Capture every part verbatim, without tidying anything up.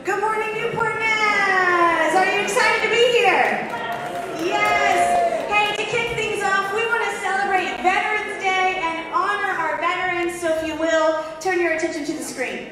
Good morning, NewportNaz! Are you excited to be here? Yes! Hey, to kick things off, we want to celebrate Veterans Day and honor our veterans, so if you will, turn your attention to the screen.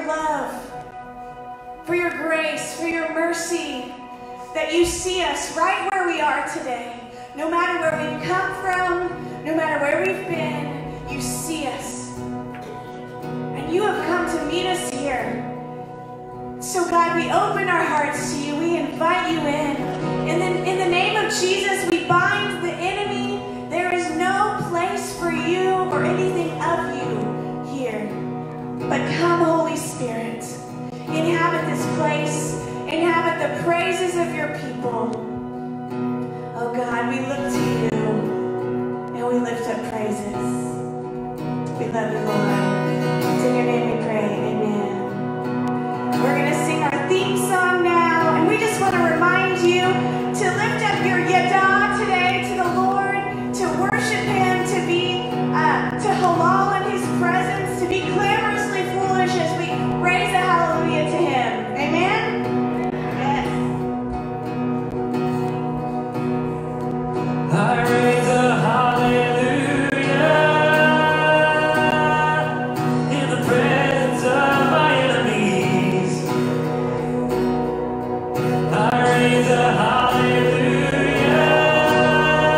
love, for your grace, for your mercy, that you see us right where we are today. No matter where we've come from, no matter where we've been, you see us. And you have come to meet us here. So God, we open our hearts to you. We invite you in. And then in the name of Jesus, we bind the enemy. There is no place for you or anything of you here. But come, Holy Spirit, inhabit this place. Inhabit the praises of your people. Oh God, we look to you and we lift up praises. We love you, Lord. It's in your name we pray. Amen. We're going to sing our theme song now, and we just want to remind you to lift up your yada today to the Lord, to worship him, to be uh, to halal in his presence, to be clamorously foolish as we raise a hallelujah to him. Amen. I raise a hallelujah in the presence of my enemies. I raise a hallelujah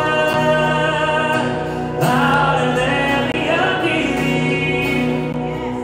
louder than the unbelief.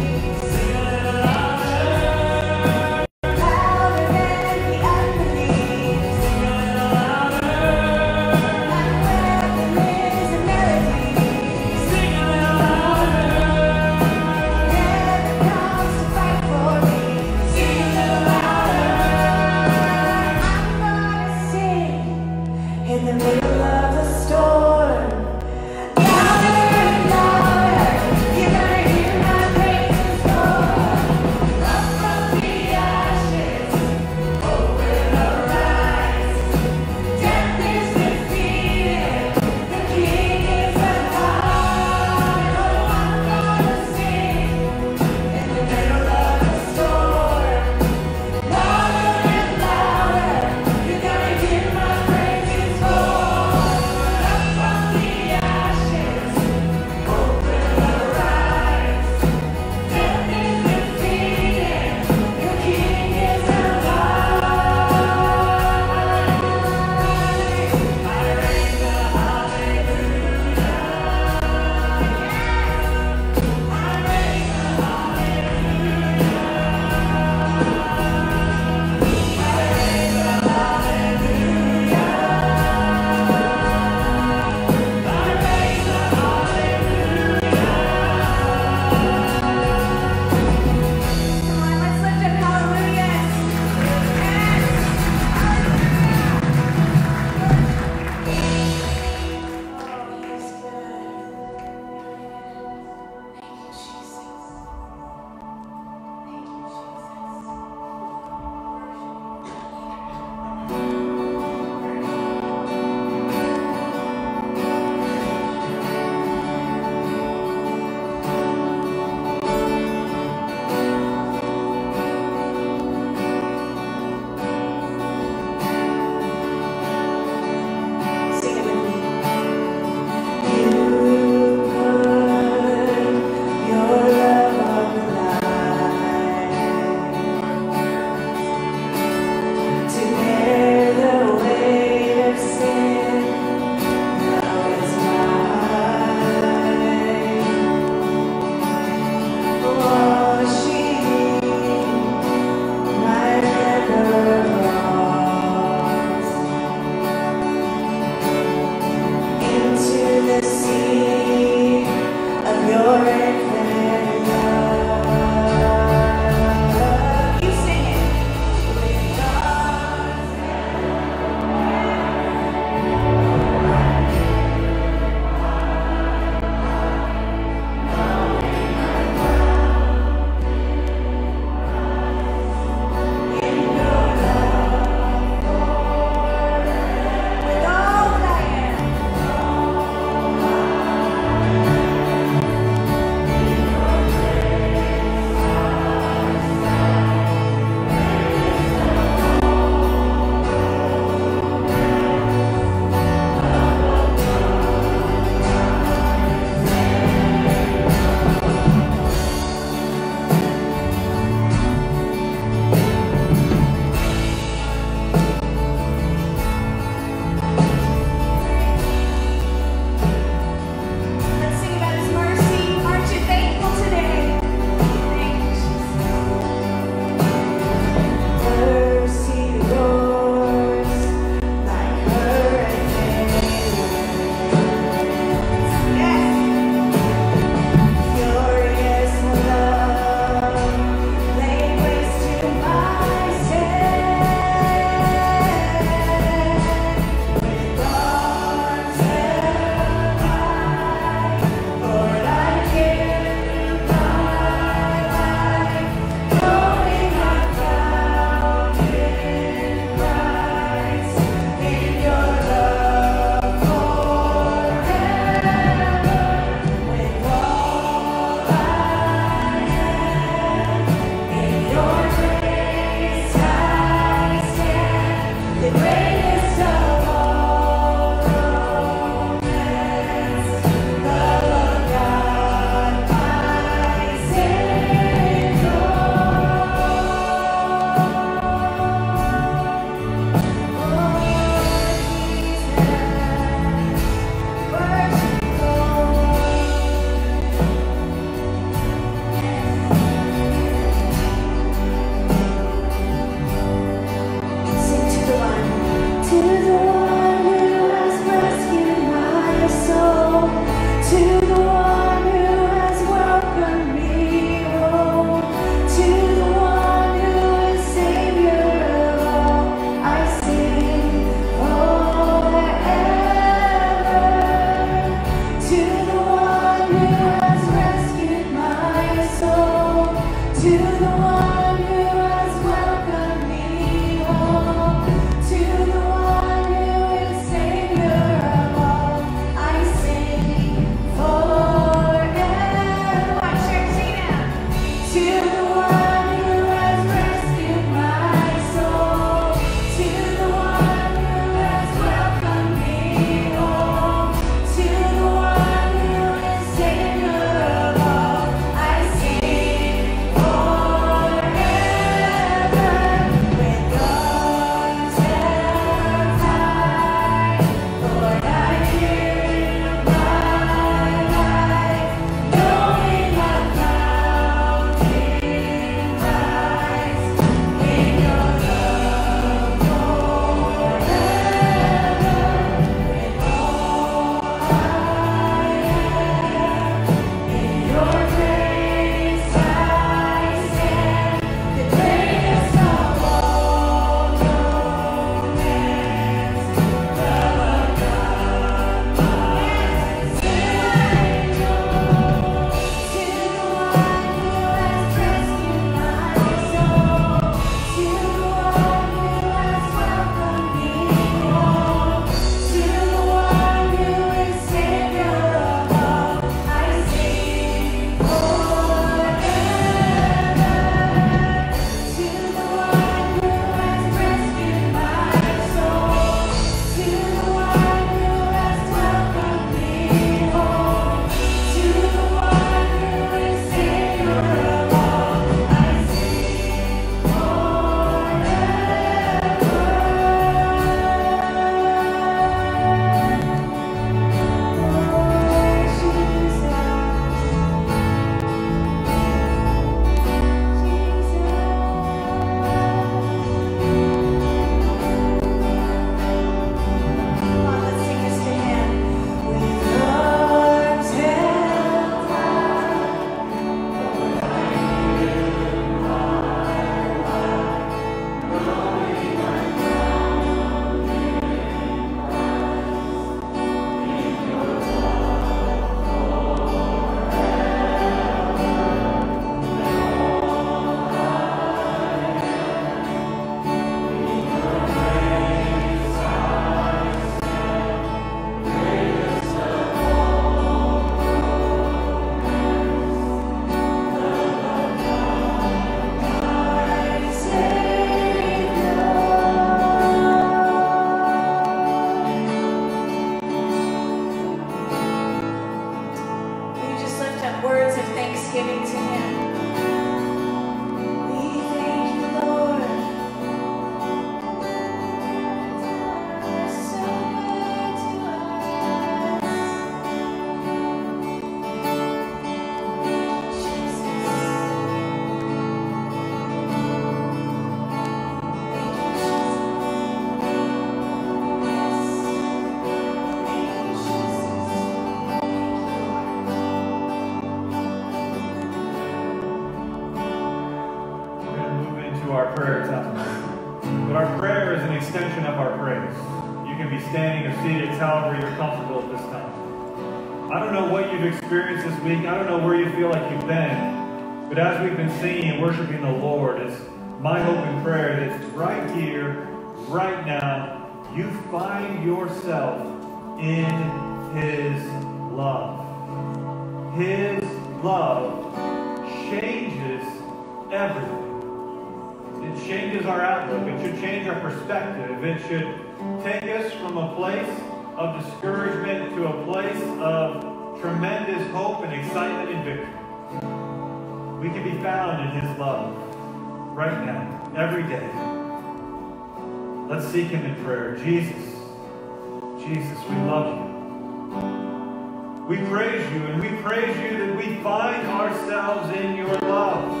prayer time. But our prayer is an extension of our praise. You can be standing or seated, however you're comfortable at this time. I don't know what you've experienced this week. I don't know where you feel like you've been. But as we've been singing and worshiping the Lord, it's my hope and prayer that right here, right now, you find yourself in His love. His love changes everything. It changes our outlook. It should change our perspective. It should take us from a place of discouragement to a place of tremendous hope and excitement and victory. We can be found in His love right now, every day. Let's seek Him in prayer. Jesus, Jesus, we love You. We praise You, and we praise You that we find ourselves in Your love.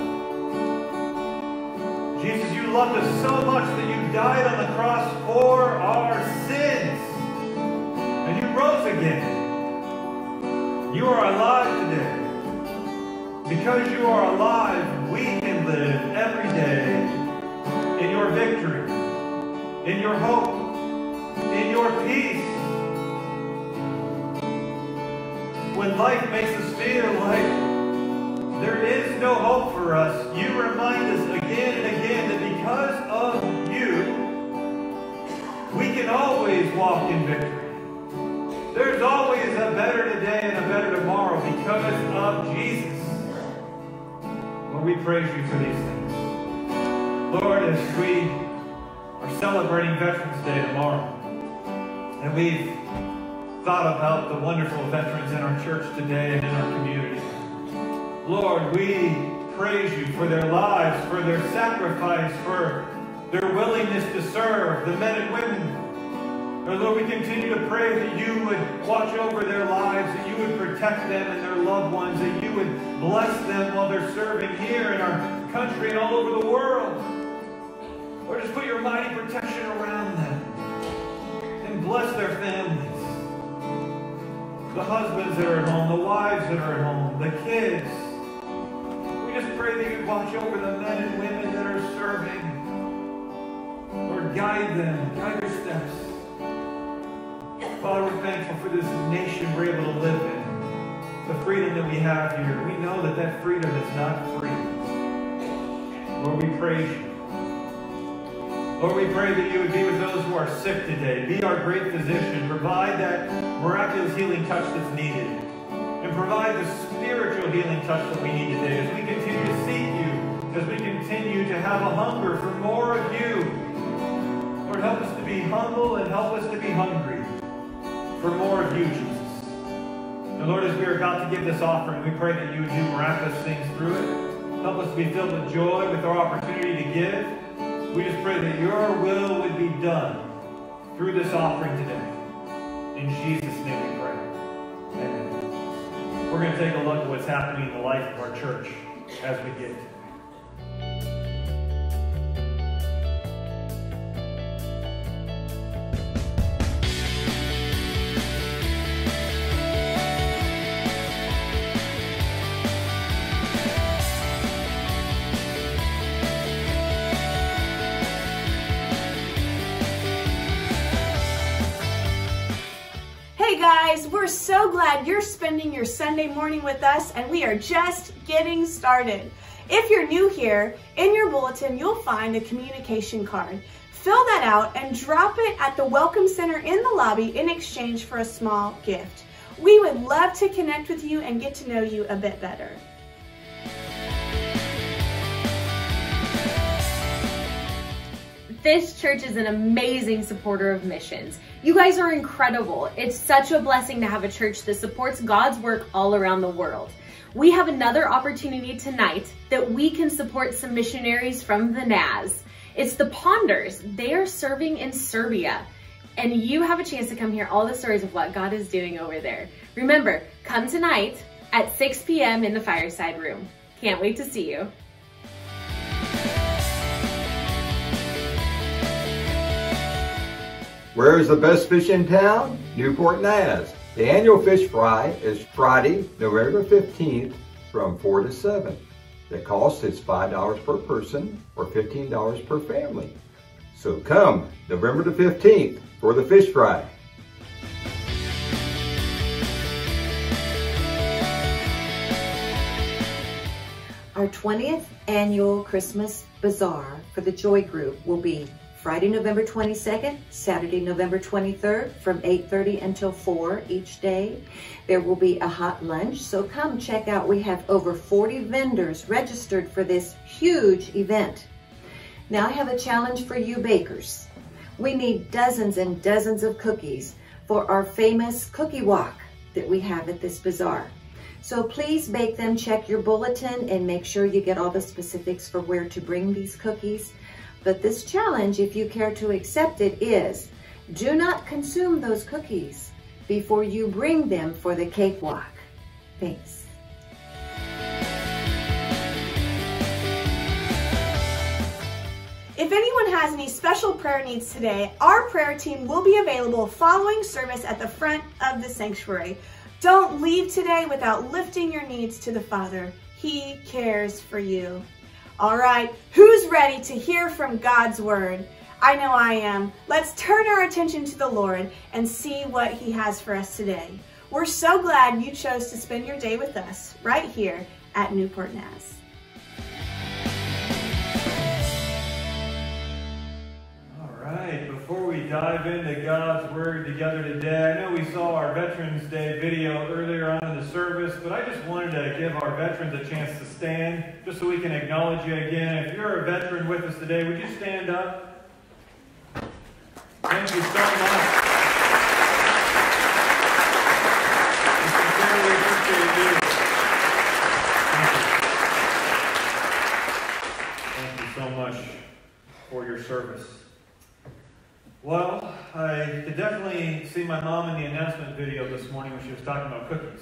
Jesus, You loved us so much that You died on the cross for our sins. And You rose again. You are alive today. Because You are alive, we can live every day in Your victory, in Your hope, in Your peace. When life makes us feel like there is no hope for us, You remind us again and again that because of You, we can always walk in victory. There's always a better today and a better tomorrow because of Jesus. Lord, we praise You for these things. Lord, as we are celebrating Veterans Day tomorrow, and we've thought about the wonderful veterans in our church today and in our community, Lord, we praise You for their lives, for their sacrifice, for their willingness to serve, the men and women. And Lord, we continue to pray that You would watch over their lives, that You would protect them and their loved ones, that You would bless them while they're serving here in our country and all over the world. Lord, just put Your mighty protection around them and bless their families. The husbands that are at home, the wives that are at home, the kids. We just pray that You'd watch over the men and women that are serving. Lord, guide them, guide their steps. Father, we're thankful for this nation we're able to live in, the freedom that we have here. We know that that freedom is not free. Lord, we praise You. Lord, we pray that You would be with those who are sick today. Be our great physician. Provide that miraculous healing touch that's needed. And provide the spiritual healing touch that we need today as we continue to seek You, as we continue to have a hunger for more of You. Lord, help us to be humble and help us to be hungry for more of You, Jesus. And Lord, as we are about to give this offering, we pray that You would do miraculous things through it. Help us to be filled with joy with our opportunity to give. We just pray that Your will would be done through this offering today. In Jesus' name we pray. Amen. We're going to take a look at what's happening in the life of our church as we give. Hey guys, we're so glad you're spending your Sunday morning with us, and we are just getting started. If you're new here, in your bulletin you'll find a communication card. Fill that out and drop it at the Welcome Center in the lobby in exchange for a small gift. We would love to connect with you and get to know you a bit better. This church is an amazing supporter of missions. You guys are incredible. It's such a blessing to have a church that supports God's work all around the world. We have another opportunity tonight that we can support some missionaries from the Naz. It's the Ponders. They are serving in Serbia. And you have a chance to come hear all the stories of what God is doing over there. Remember, come tonight at six p m in the Fireside Room. Can't wait to see you. Where is the best fish in town? NewportNaz. The annual fish fry is Friday, November fifteenth from four to seven. The cost is five dollars per person or fifteen dollars per family. So come November the fifteenth for the fish fry. Our twentieth annual Christmas Bazaar for the Joy Group will be Friday, November twenty-second, Saturday, November twenty-third, from eight thirty until four each day. There will be a hot lunch, so come check out. We have over forty vendors registered for this huge event. Now I have a challenge for you bakers. We need dozens and dozens of cookies for our famous cookie walk that we have at this bazaar. So please bake them, check your bulletin, and make sure you get all the specifics for where to bring these cookies. But this challenge, if you care to accept it, is do not consume those cookies before you bring them for the cakewalk. Thanks. If anyone has any special prayer needs today, our prayer team will be available following service at the front of the sanctuary. Don't leave today without lifting your needs to the Father. He cares for you. All right, who's ready to hear from God's word? I know I am. Let's turn our attention to the Lord and see what he has for us today. We're so glad you chose to spend your day with us right here at NewportNaz. All right, before we dive into God's Word together today, I know we saw our Veterans Day video earlier on in the service, but I just wanted to give our veterans a chance to stand, just so we can acknowledge you again. If you're a veteran with us today, would you stand up? Thank you so much. We sincerely appreciate you. Thank you. Thank you so much for your service. Well, I could definitely see my mom in the announcement video this morning when she was talking about cookies.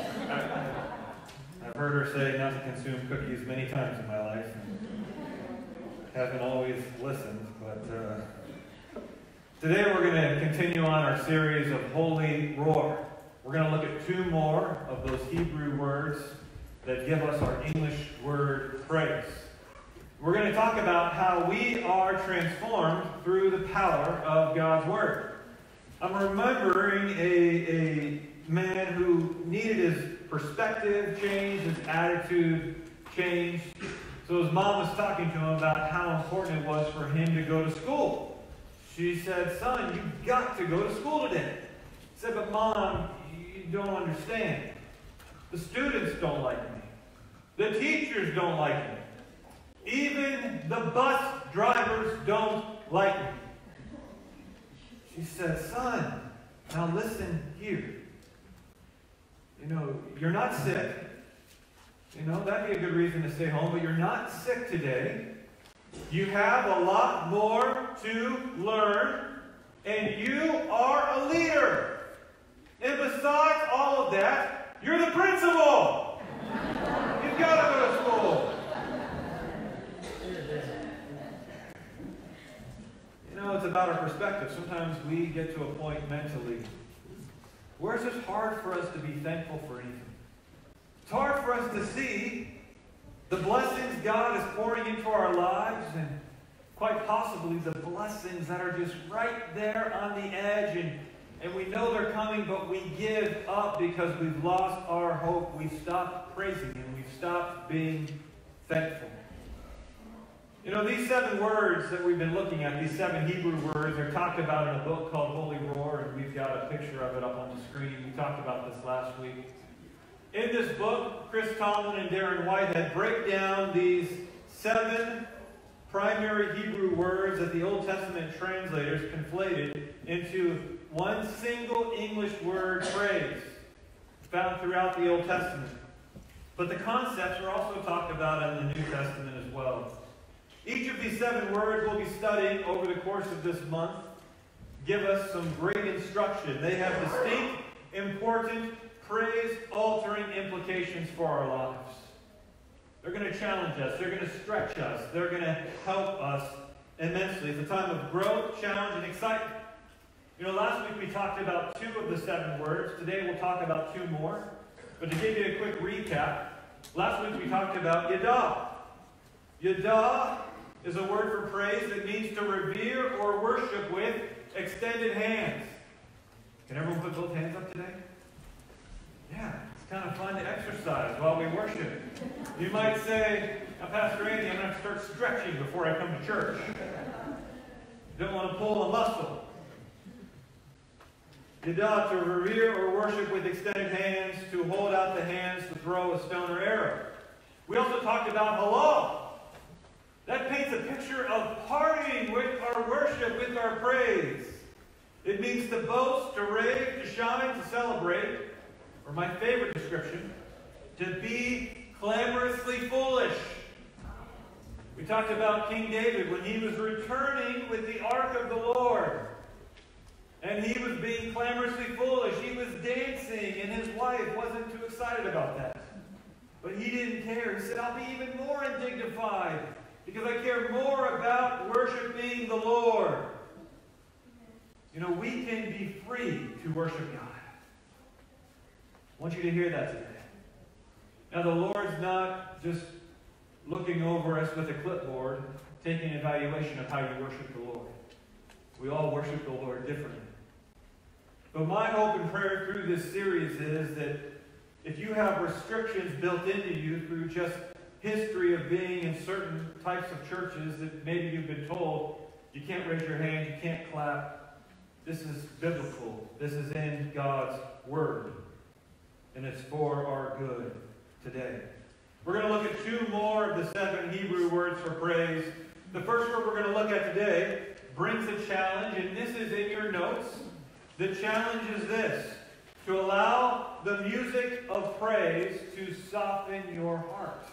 I've heard her say not to consume cookies many times in my life. Haven't always listened, but uh, today we're going to continue on our series of Holy Roar. We're going to look at two more of those Hebrew words that give us our English word praise. We're going to talk about how we are transformed through the power of God's Word. I'm remembering a, a man who needed his perspective changed, his attitude changed. So his mom was talking to him about how important it was for him to go to school. She said, "Son, you've got to go to school today." He said, "But Mom, you don't understand. The students don't like me. The teachers don't like me. Even the bus drivers don't like me." She said, "Son, now listen here. You know, you're not sick. You know, that'd be a good reason to stay home, but you're not sick today. You have a lot more to learn, and you are a leader. And besides all of that, you're the principal. You've got to go to school." You know, it's about our perspective. Sometimes we get to a point mentally where it's just hard for us to be thankful for anything. It's hard for us to see the blessings God is pouring into our lives, and quite possibly the blessings that are just right there on the edge, and, and we know they're coming, but we give up because we've lost our hope. We've stopped praising Him. We've stopped being thankful. You know, these seven words that we've been looking at, these seven Hebrew words, are talked about in a book called Holy Roar, and we've got a picture of it up on the screen. We talked about this last week. In this book, Chris Tomlin and Darren Whitehead break down these seven primary Hebrew words that the Old Testament translators conflated into one single English word phrase found throughout the Old Testament. But the concepts are also talked about in the New Testament as well. Each of these seven words we'll be studying over the course of this month give us some great instruction. They have distinct, important, praise-altering implications for our lives. They're going to challenge us. They're going to stretch us. They're going to help us immensely. It's a time of growth, challenge, and excitement. You know, last week we talked about two of the seven words. Today we'll talk about two more. But to give you a quick recap, Last week we talked about Yadah. Yadah is a word for praise that means to revere or worship with extended hands. Can everyone put both hands up today? Yeah, it's kind of fun to exercise while we worship. You might say, now, Pastor Andy, I'm going to start stretching before I come to church. Don't want to pull a muscle. Yadah, to revere or worship with extended hands, to hold out the hands to throw a stone or arrow. We also talked about halal. That paints a picture of partying with our worship, with our praise. It means to boast, to rave, to shine, to celebrate, or my favorite description, to be clamorously foolish. We talked about King David when he was returning with the ark of the Lord. And he was being clamorously foolish. He was dancing, and his wife wasn't too excited about that. But he didn't care. He said, I'll be even more undignified because I care more about worshiping the Lord. You know, we can be free to worship God. I want you to hear that today. Now, the Lord's not just looking over us with a clipboard, taking an evaluation of how you worship the Lord. We all worship the Lord differently. But my hope and prayer through this series is that if you have restrictions built into you through just history of being in certain types of churches that maybe you've been told, you can't raise your hand, you can't clap, this is biblical. This is in God's Word. And it's for our good today. We're going to look at two more of the seven Hebrew words for praise. The first word we're going to look at today brings a challenge, and this is in your notes. The challenge is this: to allow the music of praise to soften your heart.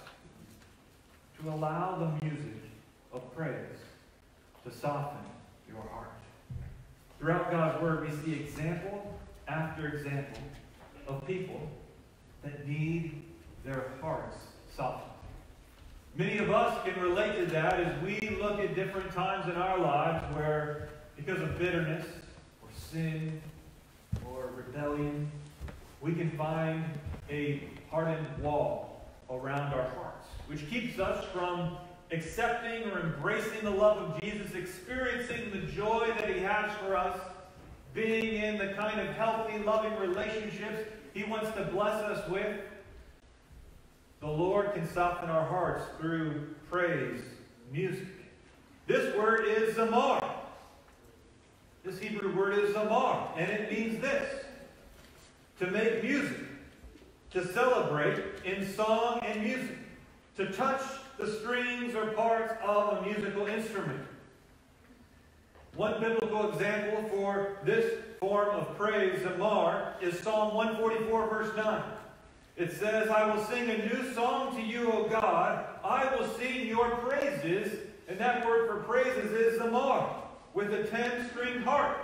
To allow the music of praise to soften your heart. Throughout God's Word, we see example after example of people that need their hearts softened. Many of us can relate to that as we look at different times in our lives where, because of bitterness or sin or rebellion, we can find a hardened wall around our hearts, which keeps us from accepting or embracing the love of Jesus, experiencing the joy that He has for us, being in the kind of healthy, loving relationships He wants to bless us with. The Lord can soften our hearts through praise music. This word is zamar. This Hebrew word is zamar, and it means this: to make music, to celebrate in song and music, to touch the strings or parts of a musical instrument. One biblical example for this form of praise, zamar, is Psalm one forty-four, verse nine. It says, I will sing a new song to you, O God. I will sing your praises. And that word for praises is zamar, with a ten-stringed harp.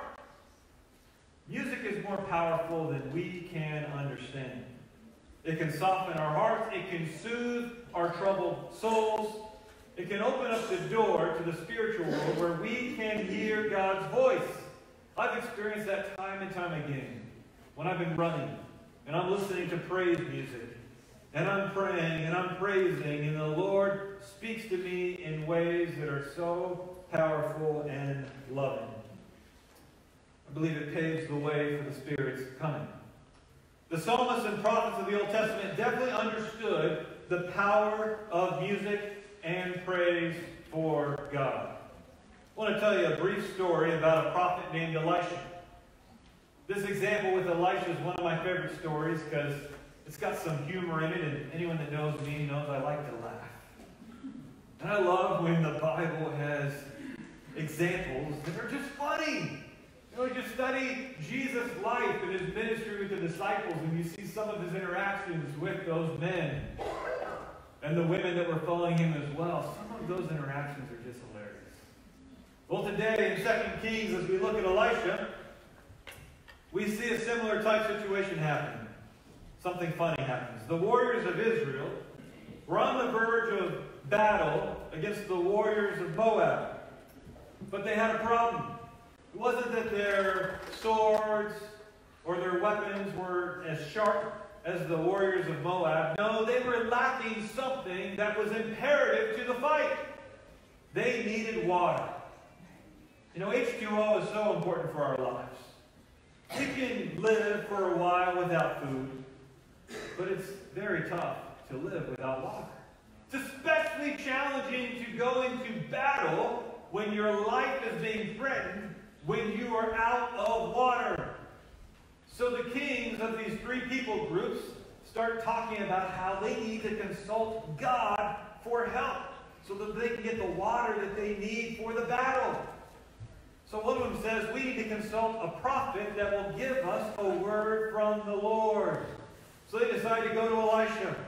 Music is more powerful than we can understand. It can soften our hearts. It can soothe our troubled souls. It can open up the door to the spiritual world where we can hear God's voice. I've experienced that time and time again when I've been running and I'm listening to praise music and I'm praying and I'm praising, and the Lord speaks to me in ways that are so powerful and loving. I believe it paves the way for the Spirit's coming. The psalmists and prophets of the Old Testament definitely understood the power of music and praise for God. I want to tell you a brief story about a prophet named Elisha. This example with Elisha is one of my favorite stories because it's got some humor in it, and anyone that knows me knows I like to laugh. And I love when the Bible has examples that are just funny. You know, you just study Jesus' life and His ministry with the disciples, and you see some of His interactions with those men and the women that were following Him as well. Some of those interactions are just hilarious. Well, today in Second Kings, as we look at Elisha, we see a similar type situation happening. Something funny happens. The warriors of Israel were on the verge of battle against the warriors of Moab. But they had a problem. It wasn't that their swords or their weapons were as sharp as the warriors of Moab. No, they were lacking something that was imperative to the fight. They needed water. You know, H two O is so important for our lives. We can live for a while without food, but it's very tough to live without water. It's especially challenging to go into battle when your life is being threatened, when you are out of water. So the kings of these three people groups start talking about how they need to consult God for help so that they can get the water that they need for the battle. So one of them says, we need to consult a prophet that will give us a word from the Lord. So they decide to go to Elisha.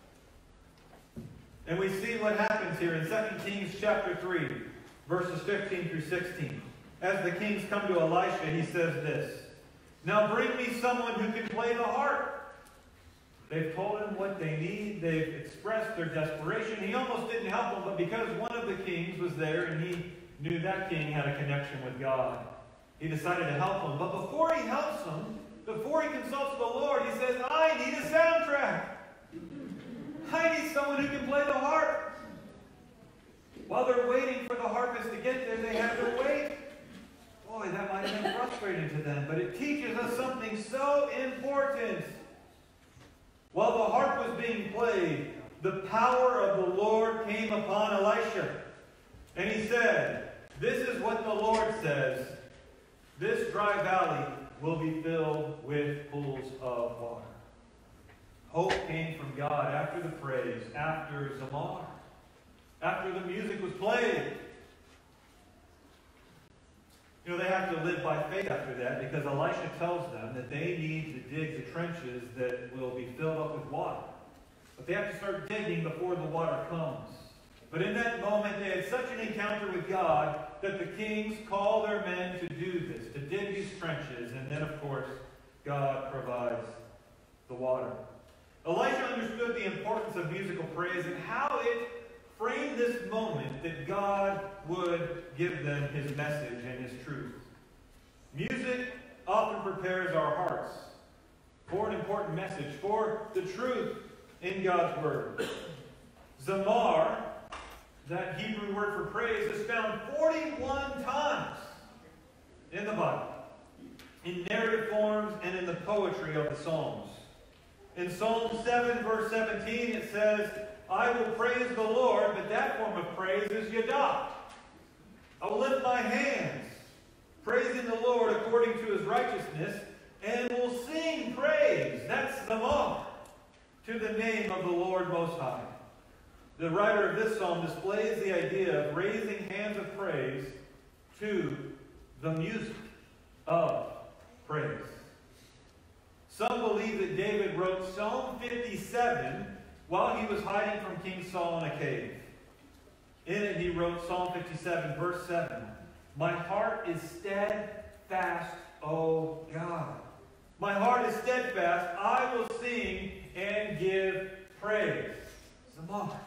And we see what happens here in Second Kings chapter three, verses fifteen through sixteen. As the kings come to Elisha, he says this, now bring me someone who can play the harp. They've told him what they need. They've expressed their desperation. He almost didn't help them, but because one of the kings was there and he knew that king had a connection with God, he decided to help him. But before he helps him, before he consults the Lord, he says, I need a soundtrack. I need someone who can play the harp. While they're waiting for the harpist to get there, they have to wait. Boy, that might have been frustrating to them, but it teaches us something so important. While the harp was being played, the power of the Lord came upon Elisha. And he said, this is what the Lord says, this dry valley will be filled with pools of water. Hope came from God after the praise, after Zamar, after the music was played. You know, they have to live by faith after that because Elisha tells them that they need to dig the trenches that will be filled up with water. But they have to start digging before the water comes. But in that moment, they had such an encounter with God that the kings call their men to do this, to dig these trenches. And then, of course, God provides the water. Elisha understood the importance of musical praise and how it framed this moment that God would give them his message and his truth. Music often prepares our hearts for an important message, for the truth in God's Word. Zamar, that Hebrew word for praise, is found forty-one times in the Bible, in narrative forms and in the poetry of the Psalms. In Psalm seven, verse seventeen, it says, I will praise the Lord, but that form of praise is Yadah. I will lift my hands, praising the Lord according to his righteousness, and will sing praise. That's Zamar, to the name of the Lord Most High. The writer of this psalm displays the idea of raising hands of praise to the music of praise. Some believe that David wrote Psalm fifty-seven while he was hiding from King Saul in a cave. In it he wrote Psalm fifty-seven, verse seven. My heart is steadfast, O God. My heart is steadfast. I will sing and give praise. Zamar.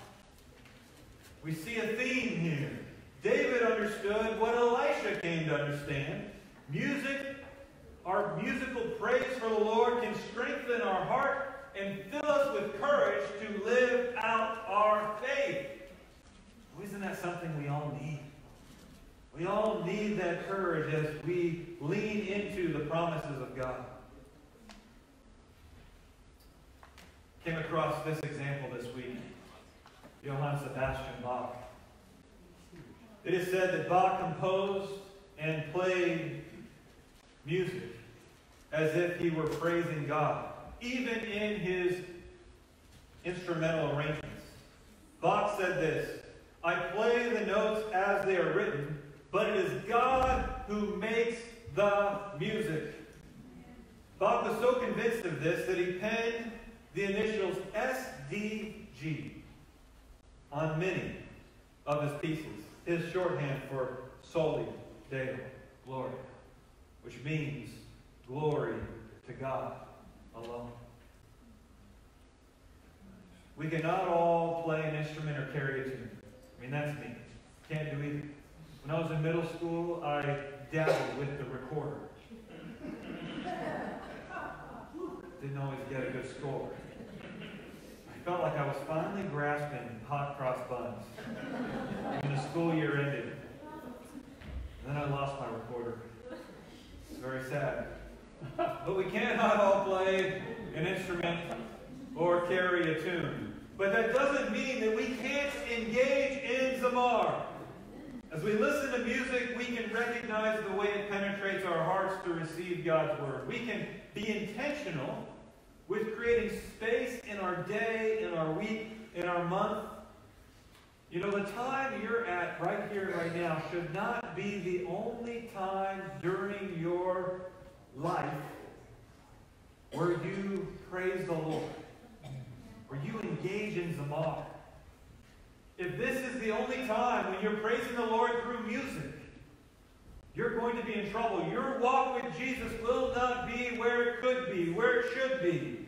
We see a theme here. David understood what Elisha came to understand. Music, our musical praise for the Lord can strengthen our heart and fill us with courage to live out our faith. Well, isn't that something we all need? We all need that courage as we lean into the promises of God. Came across this example this week. Johann Sebastian Bach. It is said that Bach composed and played music as if he were praising God, even in his instrumental arrangements. Bach said this, I play the notes as they are written, but it is God who makes the music. Bach was so convinced of this that he penned the initials S D G on many of his pieces, his shorthand for Soli Deo Gloria, which means glory to God alone. We cannot all play an instrument or carry a tune. I mean, that's me. Can't do either. When I was in middle school, I dabbled with the recorder. The didn't always get a good score. I felt like I was finally grasping hot cross buns when the school year ended. And then I lost my recorder. It's very sad. But we cannot all play an instrument or carry a tune. But that doesn't mean that we can't engage in Zamar. As we listen to music, we can recognize the way it penetrates our hearts to receive God's Word. We can be intentional with creating space in our day, in our week, in our month. You know, the time you're at right here, right now, should not be the only time during your life where you praise the Lord, where you engage in Zamar. If this is the only time when you're praising the Lord through music, you're going to be in trouble. Your walk with Jesus will not be where it could be, where it should be.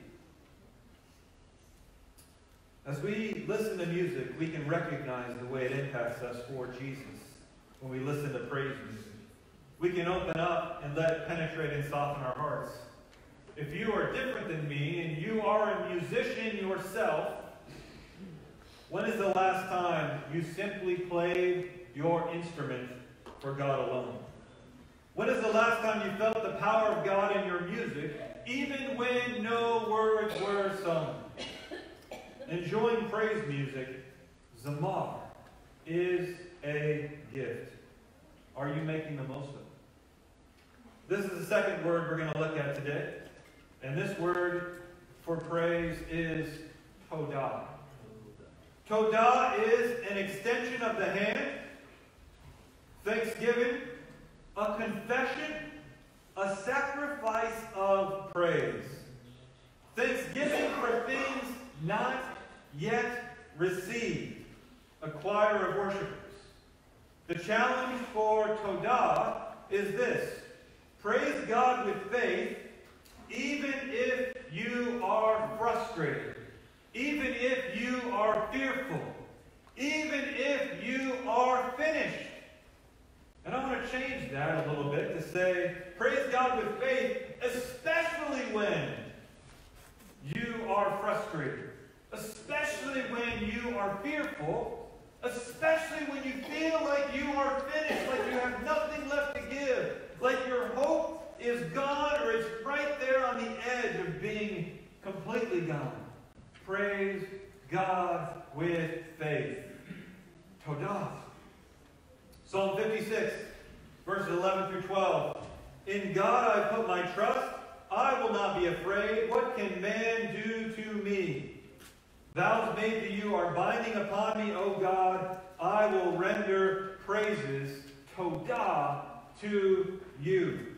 As we listen to music, we can recognize the way it impacts us for Jesus when we listen to praise music. We can open up and let it penetrate and soften our hearts. If you are different than me and you are a musician yourself, when is the last time you simply played your instrument for God alone? When is the last time you felt the power of God in your music, even when no words were sung? Enjoying praise music, Zamar, is a gift. Are you making the most of it? This is the second word we're going to look at today. And this word for praise is Todah. Todah is an extension of the hand, thanksgiving, a confession, a sacrifice of praise. Thanksgiving for things not yet received. A choir of worshipers. The challenge for Todah is this: praise God with faith, even if you are frustrated, even if you are fearful, even if you are finished. And I want to change that a little bit to say, praise God with faith, especially when you are frustrated, especially when you are fearful, especially when you feel like you are finished, like you have nothing left to give, like your hope is gone or it's right there on the edge of being completely gone. Praise God with faith. Todah. Psalm fifty-six, verses eleven through twelve. In God I put my trust. I will not be afraid. What can man do to me? Vows made to you are binding upon me, O God. I will render praises, Todah, to you.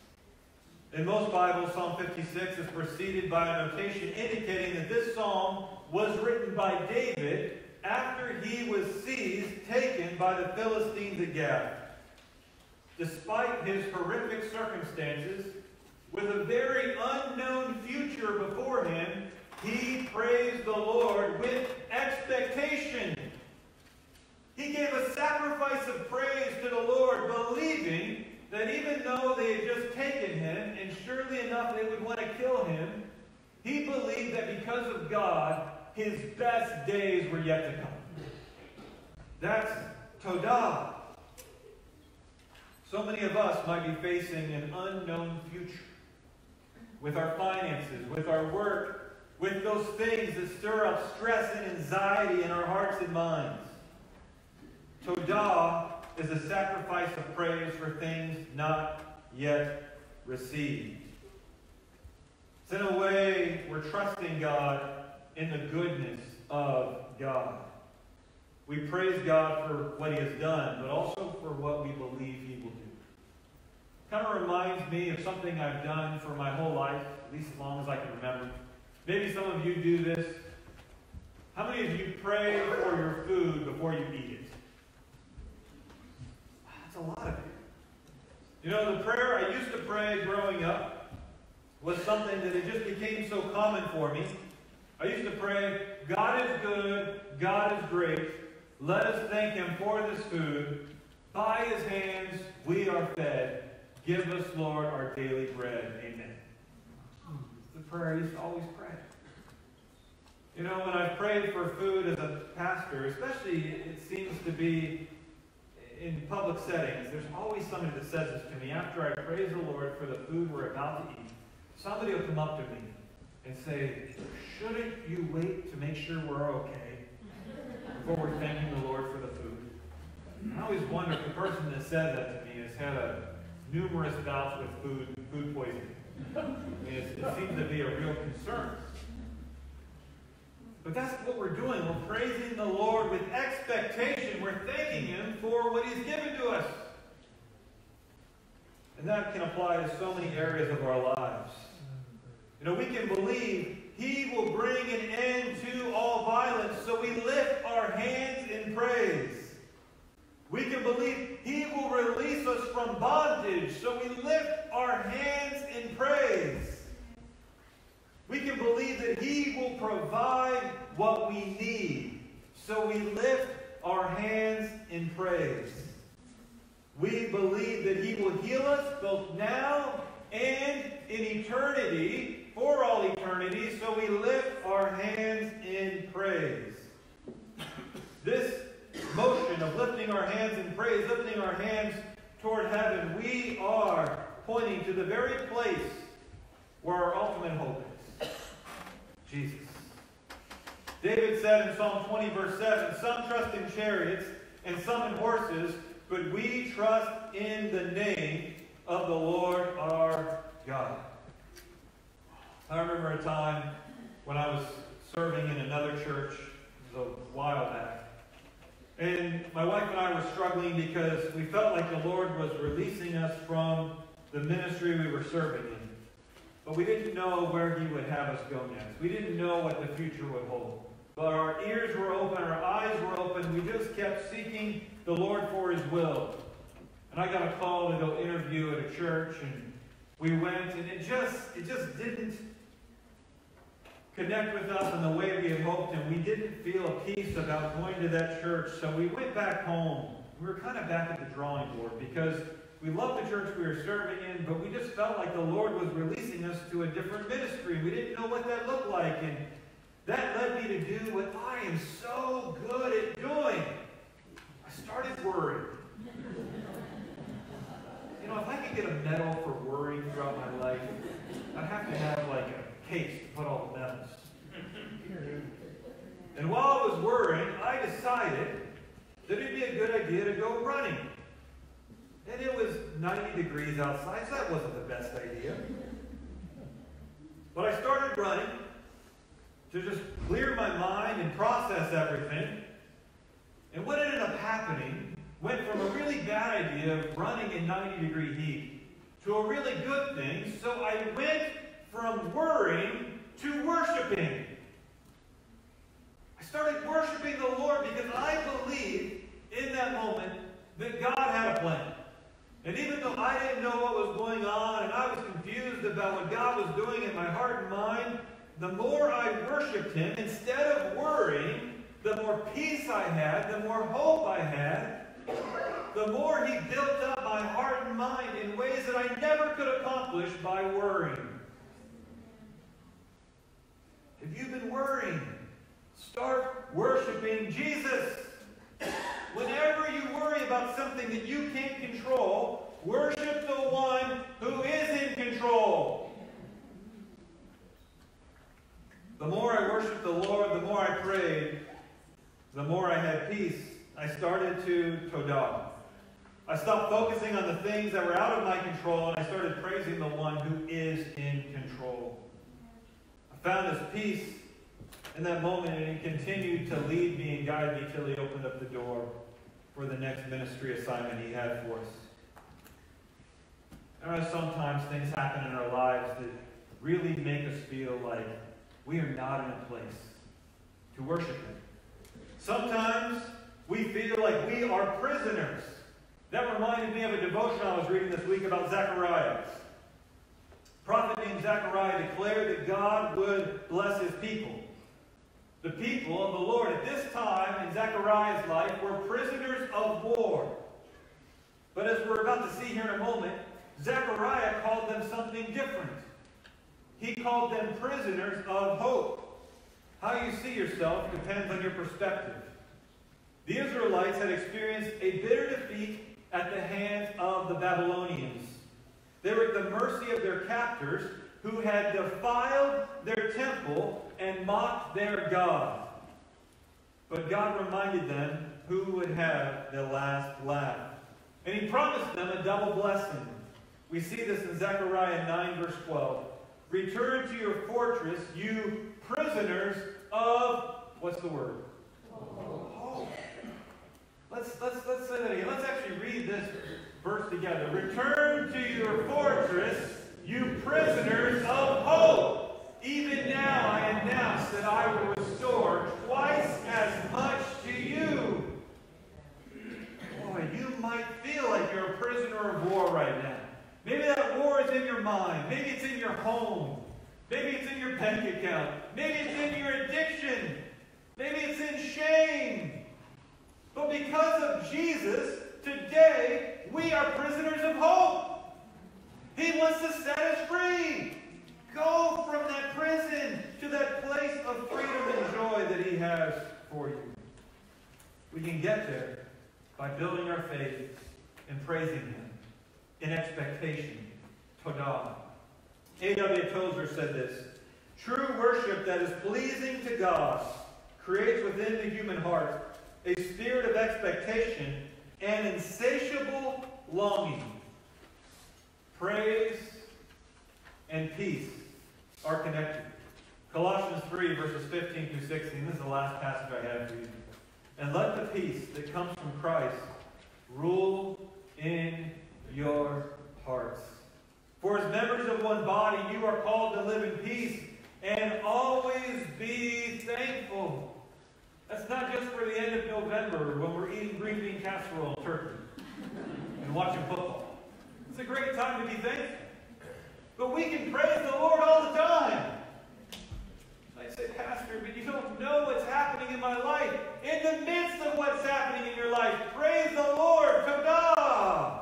In most Bibles, Psalm fifty-six is preceded by a notation indicating that this psalm was written by David after he was seized, taken by the Philistines at Gath. Despite his horrific circumstances, with a very unknown future before him, he praised the Lord with expectation. He gave a sacrifice of praise to the Lord, believing that even though they had just taken him, and surely enough they would want to kill him, he believed that because of God, his best days were yet to come. That's Todah. So many of us might be facing an unknown future with our finances, with our work, with those things that stir up stress and anxiety in our hearts and minds. Todah is a sacrifice of praise for things not yet received. It's in a way we're trusting God in the goodness of God. We praise God for what he has done, but also for what we believe he will do. Kind of reminds me of something I've done for my whole life, at least as long as I can remember. Maybe some of you do this. How many of you pray for your food before you eat it? That's a lot of you. You know, the prayer I used to pray growing up was something that it just became so common for me. I used to pray, God is good, God is great. Let us thank him for this food. By his hands we are fed. Give us, Lord, our daily bread. Amen. The prayer I used to always pray. You know, when I've prayed for food as a pastor, especially it seems to be in public settings, there's always somebody that says this to me. After I praise the Lord for the food we're about to eat, somebody will come up to me and say, shouldn't you wait to make sure we're okay before we're thanking the Lord for the food? I always wonder if the person that said that to me has had a numerous bouts with food, food poisoning. I mean, it, it seems to be a real concern. But that's what we're doing. We're praising the Lord with expectation. We're thanking Him for what He's given to us. And that can apply to so many areas of our lives. You know, we can believe He will bring an end to all violence, so we lift our hands in praise. We can believe He will release us from bondage, so we lift our hands in praise. We can believe that He will provide what we need, so we lift our hands in praise. We believe that He will heal us both now and in eternity, for all eternity, so we lift our hands in praise. This motion of lifting our hands in praise, lifting our hands toward heaven, we are pointing to the very place where our ultimate hope is. Jesus. David said in Psalm twenty, verse seven, some trust in chariots and some in horses, but we trust in the name of the Lord our God. I remember a time when I was serving in another church, it was a while back, and my wife and I were struggling because we felt like the Lord was releasing us from the ministry we were serving in. But we didn't know where He would have us go next. We didn't know what the future would hold. But our ears were open, our eyes were open. We just kept seeking the Lord for His will. And I got a call to go interview at a church, and we went, and it just it just didn't connect with us in the way we had hoped, and we didn't feel a peace about going to that church. So we went back home. We were kind of back at the drawing board because we loved the church we were serving in, but we just felt like the Lord was releasing us to a different ministry. We didn't know what that looked like, and that led me to do what I am so good at doing. I started worrying. You know, if I could get a medal for worrying throughout my life, I'd have to have like a case to put all the medals. And while I was worrying, I decided that it'd be a good idea to go running. And it was ninety degrees outside, so that wasn't the best idea. But I started running to just clear my mind and process everything. And what ended up happening went from a really bad idea of running in ninety degree heat to a really good thing. So I went from worrying to worshiping. I started worshiping the Lord because I believed in that moment that God had a plan. And even though I didn't know what was going on and I was confused about what God was doing in my heart and mind, the more I worshiped Him, instead of worrying, the more peace I had, the more hope I had, the more He built up my heart and mind in ways that I never could accomplish by worrying. Have you been worrying? Start worshiping Jesus. Whenever you worry about something that you can't control, worship the one who is in control. The more I worshiped the Lord, the more I prayed, the more I had peace. I started to todah. I stopped focusing on the things that were out of my control, and I started praising the one who is in control. I found this peace in that moment, and He continued to lead me and guide me till He opened up the door for the next ministry assignment He had for us. I know sometimes things happen in our lives that really make us feel like we are not in a place to worship Him. Sometimes we feel like we are prisoners. That reminded me of a devotion I was reading this week about Zechariah. A prophet named Zechariah declared that God would bless His people. The people of the Lord at this time in Zechariah's life were prisoners of war. But as we're about to see here in a moment, Zechariah called them something different. He called them prisoners of hope. How you see yourself depends on your perspective. The Israelites had experienced a bitter defeat at the hands of the Babylonians. They were at the mercy of their captors, who had defiled their temple and mocked their God. But God reminded them who would have the last laugh. And He promised them a double blessing. We see this in Zechariah nine, verse twelve. Return to your fortress, you prisoners of, what's the word? Hope. Let's, let's, let's say that again. Let's actually read this verse together. Return to your fortress, you prisoners of hope. Even now I announce that I will restore twice as much to you. Boy, you might feel like you're a prisoner of war right now. Maybe that war is in your mind. Maybe it's in your home. Maybe it's in your bank account. Maybe it's in your addiction. Maybe it's in shame. But because of Jesus, today we are prisoners of hope. He wants to set us free. Go from that prison to that place of freedom and joy that He has for you. We can get there by building our faith and praising Him in expectation. Todah. A W Tozer said this: true worship that is pleasing to God creates within the human heart a spirit of expectation and insatiable longing. Praise and peace are connected. Colossians three, verses fifteen through sixteen. This is the last passage I have for you. And let the peace that comes from Christ rule in your hearts. For as members of one body, you are called to live in peace and always be thankful. That's not just for the end of November when we're eating green bean casserole and turkey and watching football. It's a great time to be thankful. But we can praise the Lord all the time. I say, Pastor, but you don't know what's happening in my life. In the midst of what's happening in your life, praise the Lord. Todah!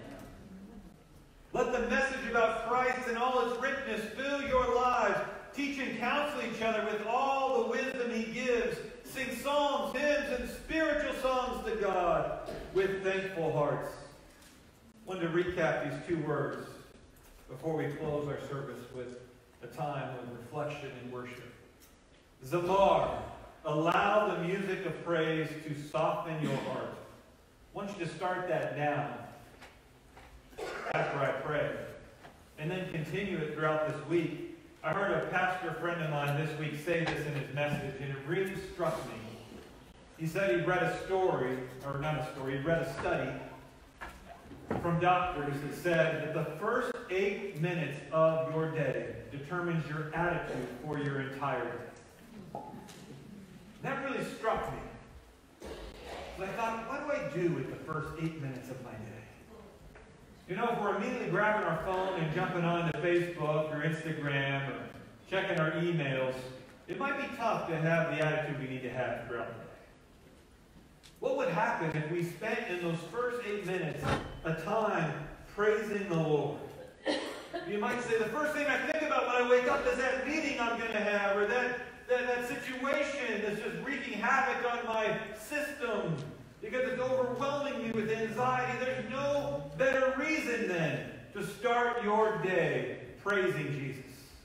Let the message about Christ and all its richness fill your lives. Teach and counsel each other with all the wisdom He gives. Sing psalms, hymns, and spiritual songs to God with thankful hearts. I wanted to recap these two words before we close our service with a time of reflection and worship. Zamar, allow the music of praise to soften your heart. I want you to start that now after I pray, and then continue it throughout this week. I heard a pastor friend of mine this week say this in his message, and it really struck me. He said he read a story, or not a story, he read a study from doctors that said that the first eight minutes of your day determines your attitude for your entire day. That really struck me. So I thought, what do I do with the first eight minutes of my day? You know, if we're immediately grabbing our phone and jumping on to Facebook or Instagram or checking our emails, it might be tough to have the attitude we need to have throughout the day. What would happen if we spent in those first eight minutes a time praising the Lord? You might say, the first thing I think about when I wake up is that meeting I'm going to have, or that, that, that situation that's just wreaking havoc on my system because it's overwhelming me with anxiety. There's no better reason then to start your day praising Jesus.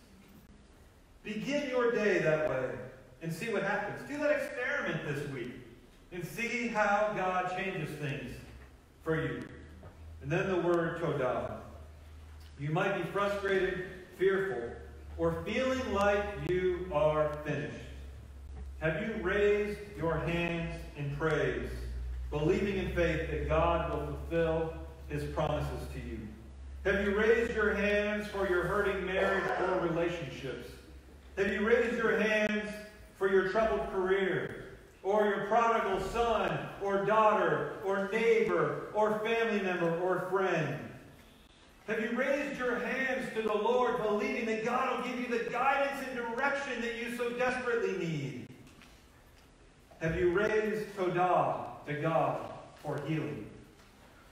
Begin your day that way and see what happens. Do that experiment this week and see how God changes things for you. And then the word Todah. You might be frustrated, fearful, or feeling like you are finished. Have you raised your hands in praise, believing in faith that God will fulfill His promises to you? Have you raised your hands for your hurting marriage or relationships? Have you raised your hands for your troubled career, or your prodigal son, or daughter, or neighbor, or family member, or friend? Have you raised your hands to the Lord, believing that God will give you the guidance and direction that you so desperately need? Have you raised Todah to God for healing?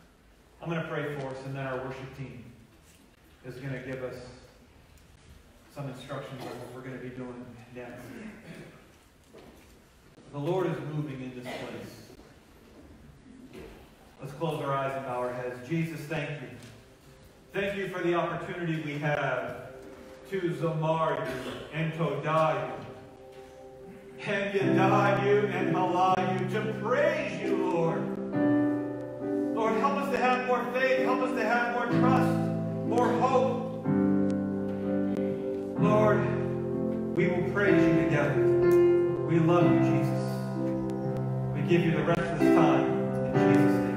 I'm going to pray for us, and then our worship team is going to give us some instructions on what we're going to be doing next. The Lord is moving in this place. Let's close our eyes and bow our heads. Jesus, thank you. Thank you for the opportunity we have to zamar you and todai you and yadai you and halal you, to praise you, Lord. Lord, help us to have more faith. Help us to have more trust, more hope. Lord, we will praise you together. We love you, Jesus. We give you the rest of this time in Jesus' name.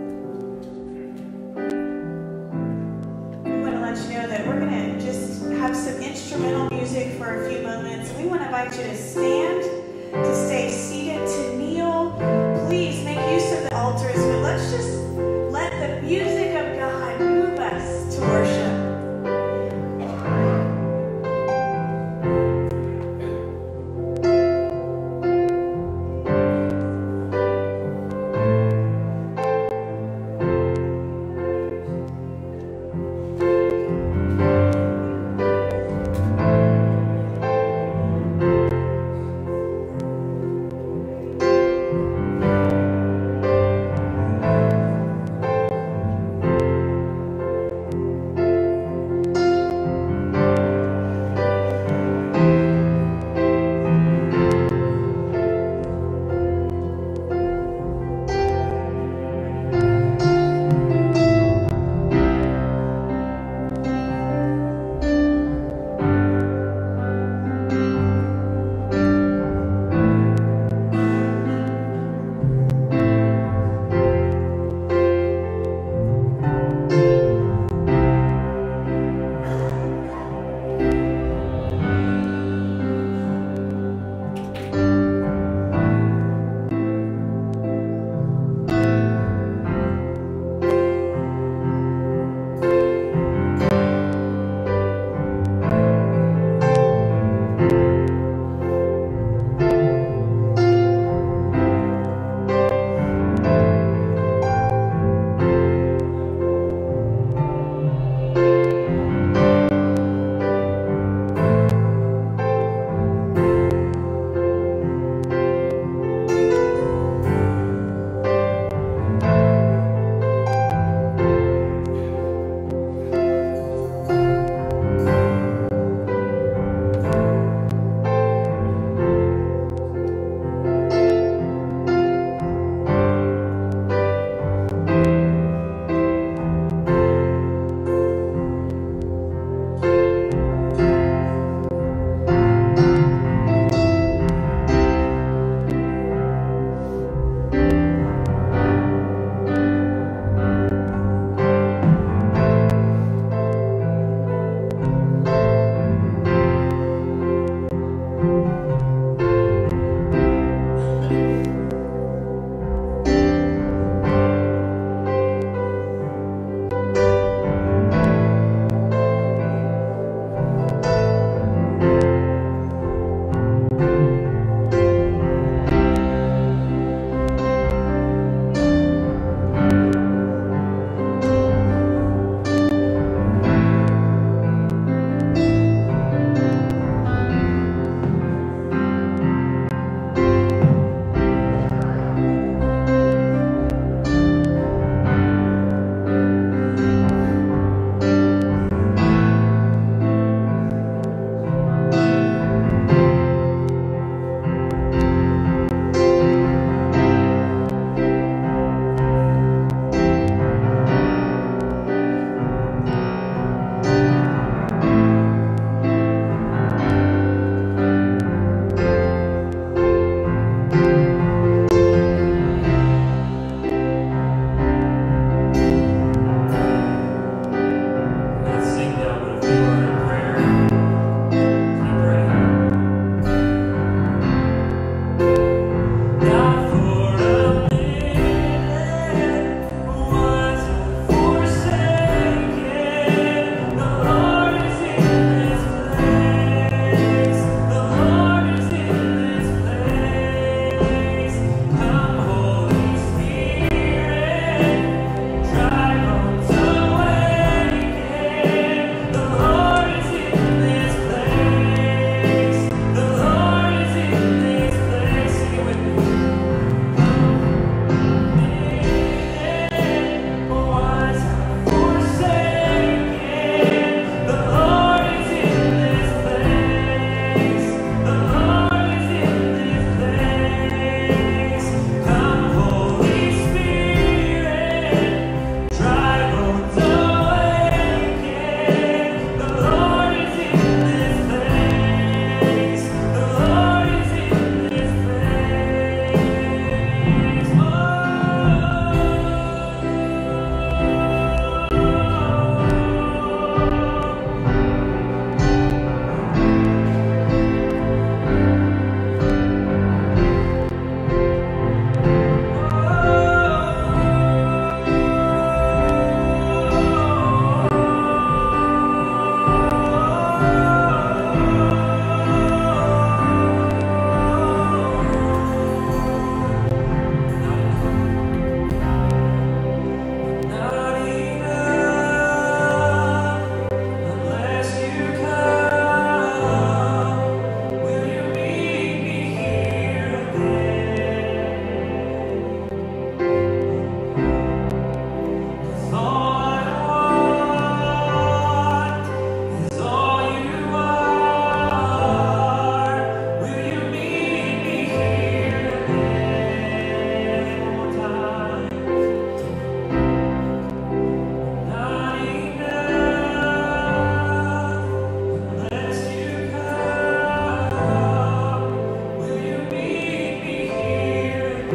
We want to let you know that we're going to just have some instrumental music for a few moments. We want to invite you to stand, to stay seated, to kneel. Please make use of the altars, but let's just let the music of God move us to worship.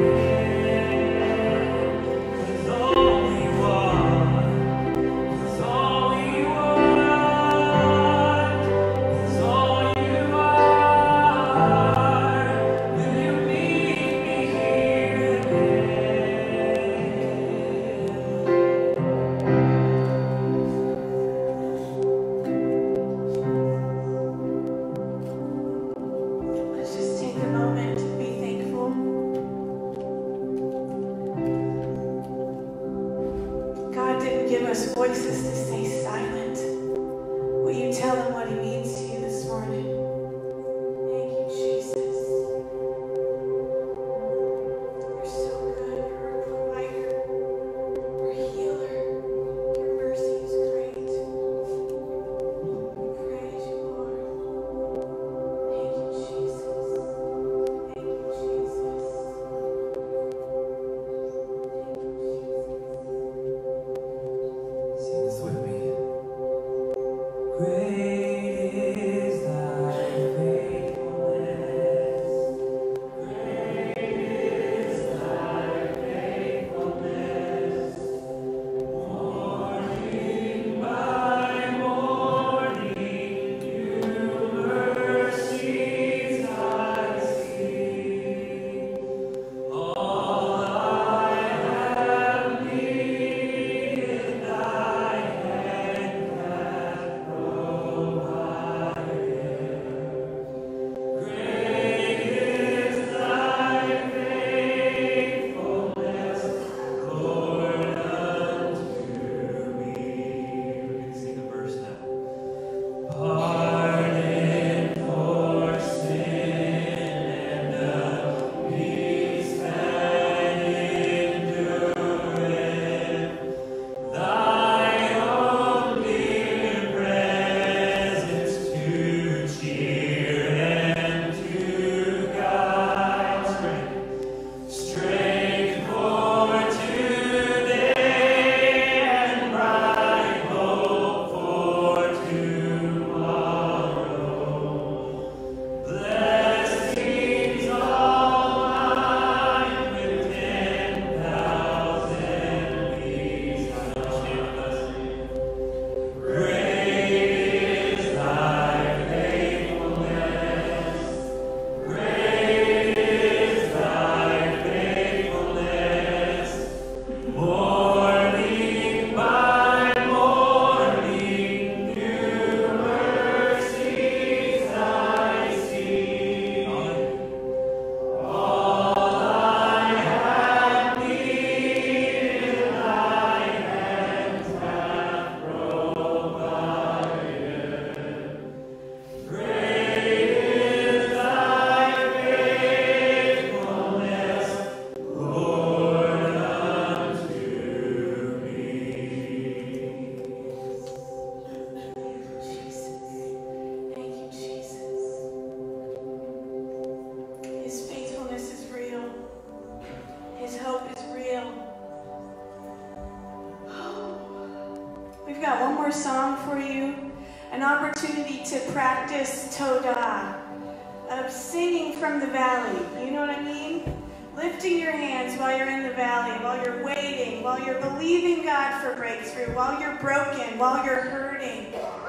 got one more song for you, an opportunity to practice Todah, of singing from the valley, you know what I mean? Lifting your hands while you're in the valley, while you're waiting, while you're believing God for breakthrough, while you're broken, while you're hurting.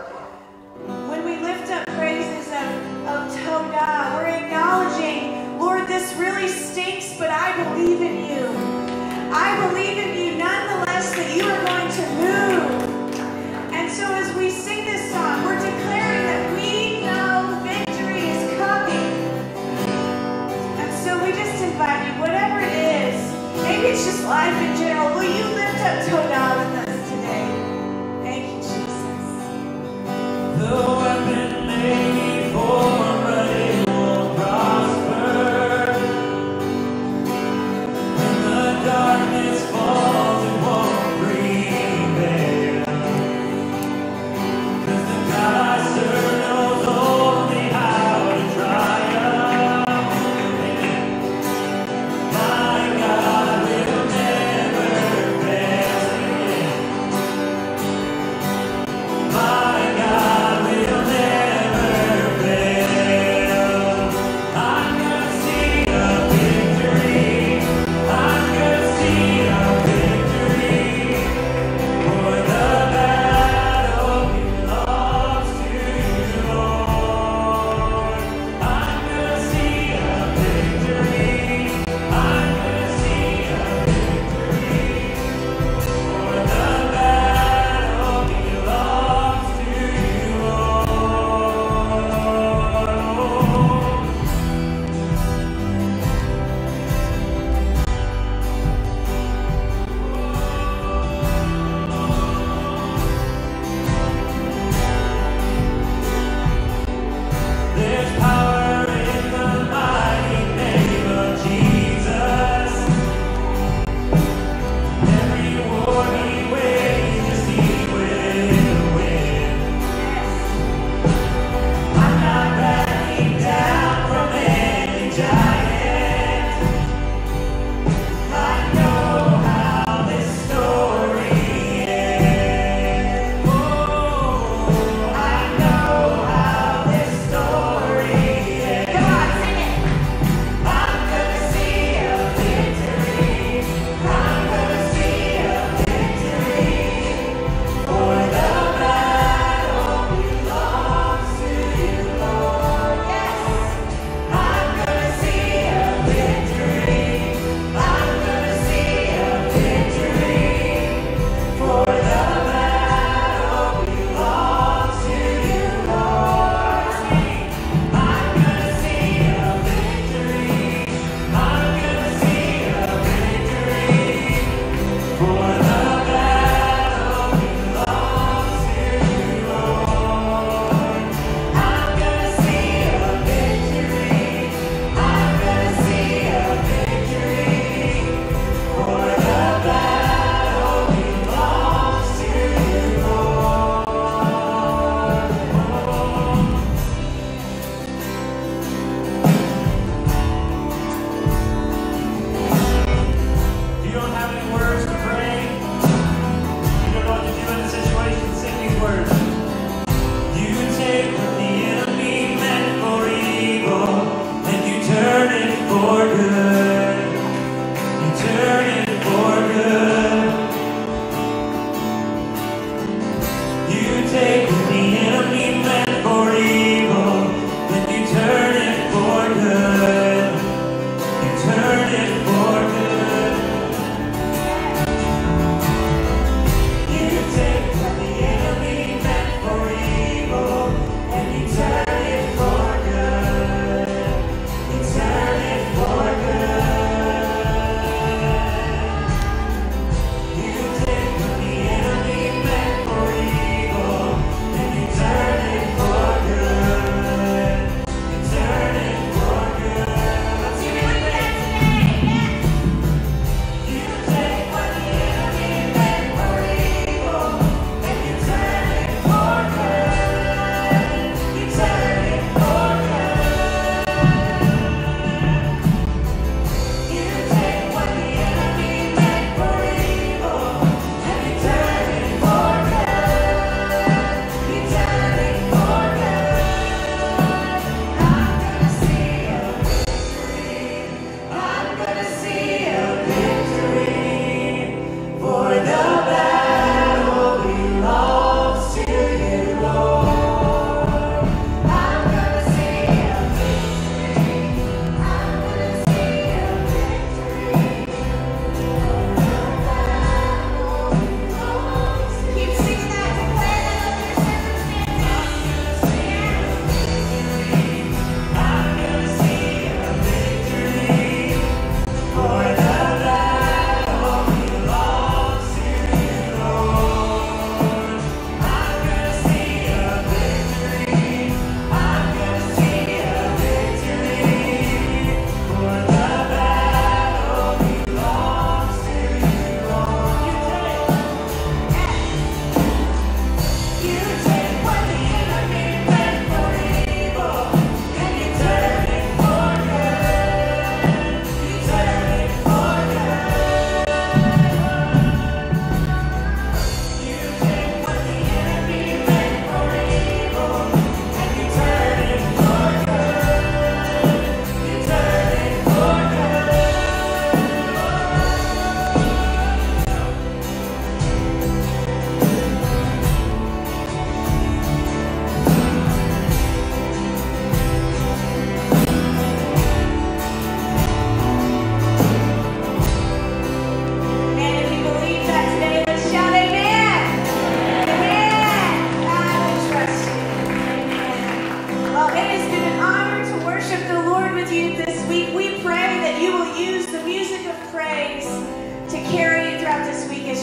When we lift up praises of, of Todah, we're acknowledging, Lord, this really stinks, but I believe in you. I believe in you nonetheless that you are going to move. And so as we sing this song, we're declaring that we know victory is coming. And so we just invite you, whatever it is, maybe it's just life in general, will you lift up Todah with us today? Thank you, Jesus. The weapon may form, but it won't prosper. When the darkness falls, it won't prevail. 'Cause the God I serve knows only how to triumph. My God will never fail again.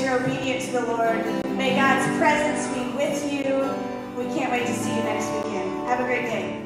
you're obedient to the Lord. May God's presence be with you. We can't wait to see you next weekend. Have a great day.